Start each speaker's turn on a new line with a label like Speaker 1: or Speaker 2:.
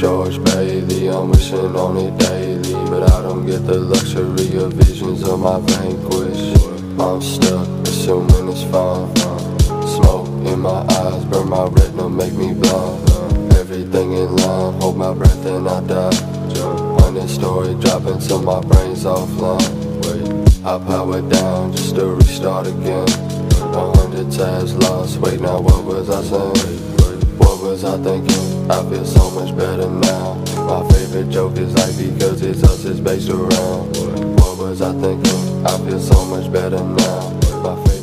Speaker 1: George Bailey, I'm wishing on it daily, but I don't get the luxury of visions of my vanquish. I'm stuck, assuming it's fine. Smoke in my eyes, burn my retina, make me blind. Everything in line, hold my breath and I die. 100 story dropping till my brain's offline. I power down just to restart again. 100 tabs lost, wait now what was I saying? What was I thinking? I feel so much better now. My favorite joke is like because it's us it's based around. What was I thinking? I feel so much better now. My favorite